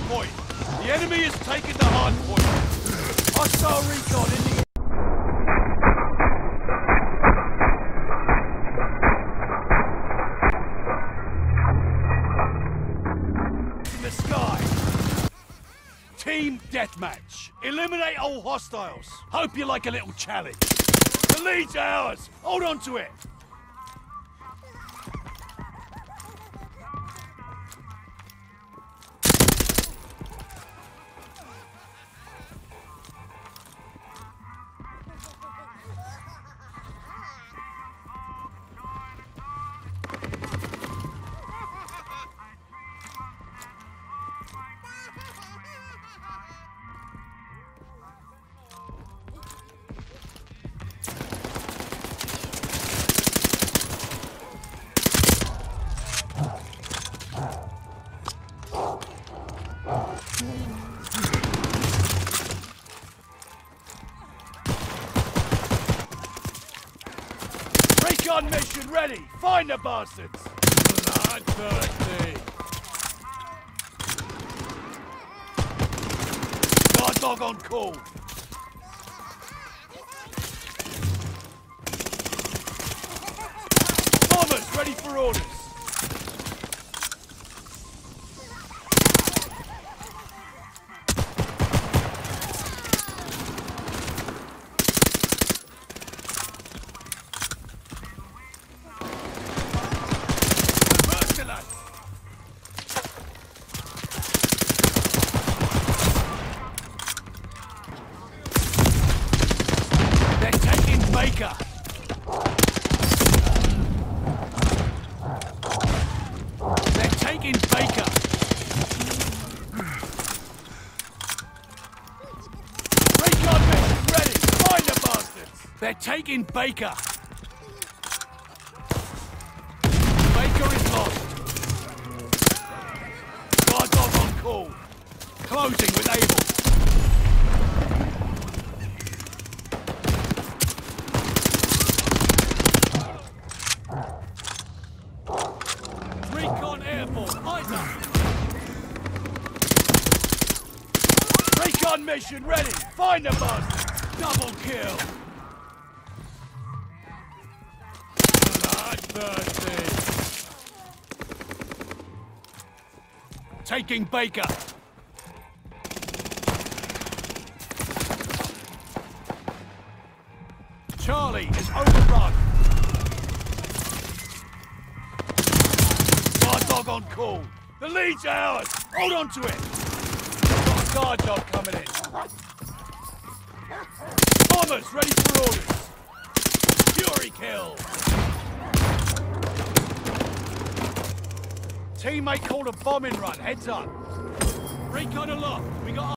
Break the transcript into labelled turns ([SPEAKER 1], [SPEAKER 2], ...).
[SPEAKER 1] point. The enemy has taken the hard point. Hostile recon in the... in the sky. Team deathmatch. Eliminate all hostiles. Hope you like a little challenge. The lead's ours. Hold on to it. Recon mission ready! Find the bastards! Bloodthirsty! Guard dog on call! Bombers ready for orders! Baker! They're taking Baker! Recon mission ready! Find the bastards! They're taking Baker! Baker is lost! Guard dog on call! Closing with Able! Recon airborne, eyes up! Recon mission ready! Find the bastards! Double kill! Bloodthirsty! Taking Baker! Charlie is overrun! Dog on call. The lead's ours. Hold on to it. Got a guard dog coming in. Bombers ready for orders. Fury kill. Teammate called a bombing run. Heads up. Recon aloft. We got